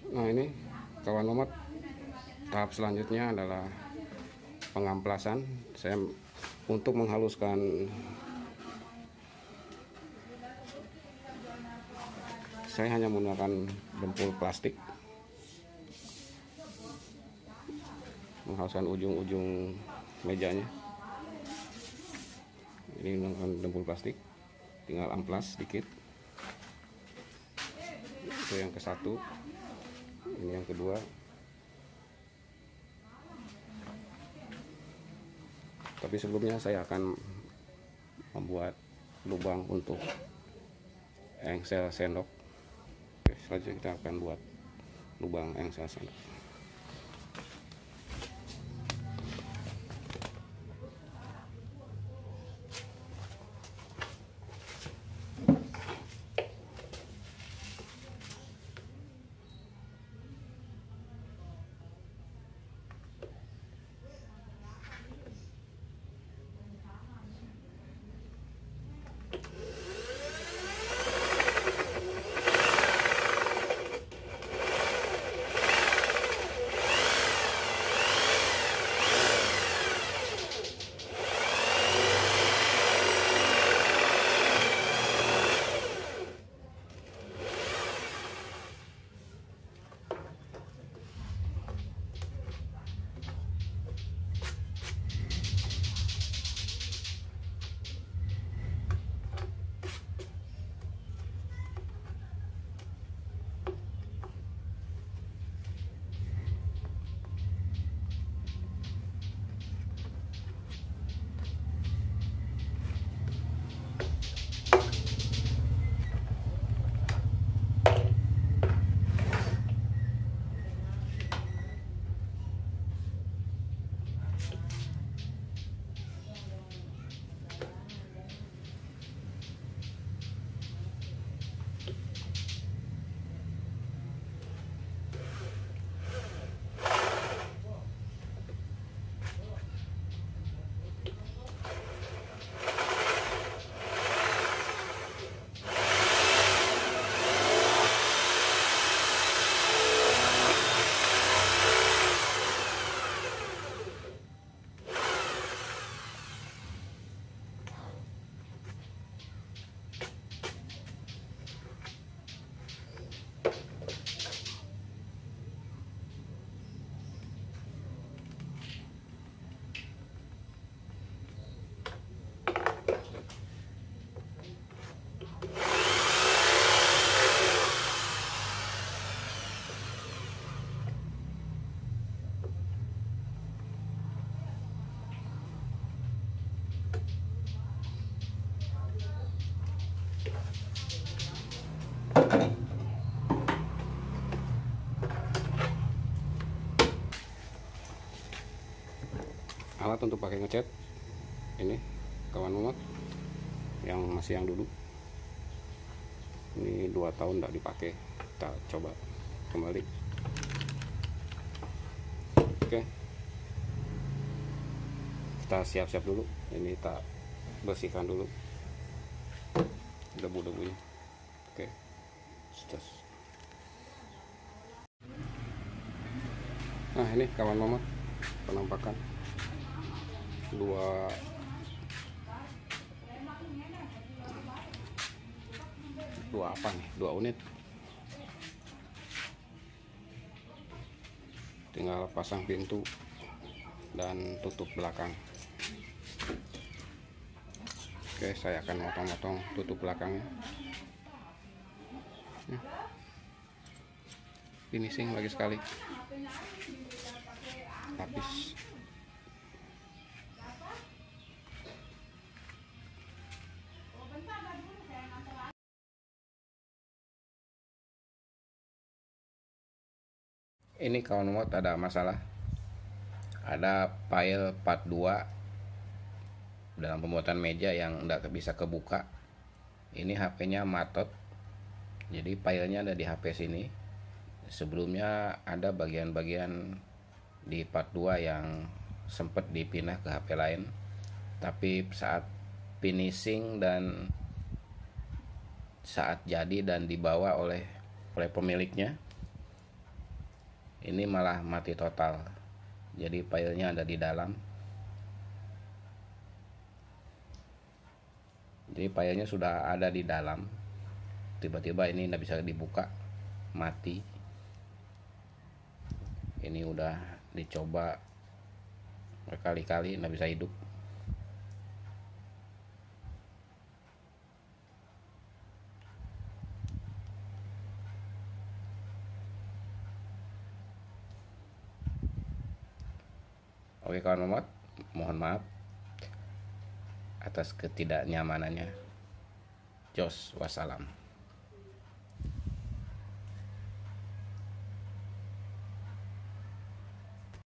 Nah ini kawan Mamat, tahap selanjutnya adalah pengamplasan. Saya untuk menghaluskan, saya hanya menggunakan dempul plastik, menghaluskan ujung-ujung mejanya. Ini menggunakan dempul plastik, tinggal amplas sedikit. Itu yang ke satu, ini yang kedua. Tapi sebelumnya saya akan membuat lubang untuk engsel sendok. Oke, selanjutnya kita akan buat lubang engsel sendok. Alat untuk pakai ngecat ini kawan Mamat, yang masih yang dulu, ini 2 tahun tidak dipakai. Kita coba kembali. Oke, kita siap-siap dulu. Ini kita bersihkan dulu debu-debunya. Oke, just. Nah ini kawan Mamat, penampakan dua apa nih, 2 unit. Tinggal pasang pintu dan tutup belakang. Oke, saya akan motong-motong tutup belakangnya. Finishing lagi sekali, habis. Ini kawan Mamat ada masalah, ada file part 2 dalam pembuatan meja yang tidak bisa kebuka. Ini HP-nya matot, jadi filenya ada di HP sini. Sebelumnya ada bagian-bagian di part 2 yang sempat dipindah ke HP lain, tapi saat finishing dan saat jadi dan dibawa oleh pemiliknya, Ini malah mati total. Jadi filenya ada di dalam. Jadi filenya sudah ada di dalam, tiba-tiba ini nggak bisa dibuka, mati. Ini udah dicoba berkali-kali nggak bisa hidup. Oke kawan Momot, mohon maaf atas ketidaknyamanannya. Jos, wassalam.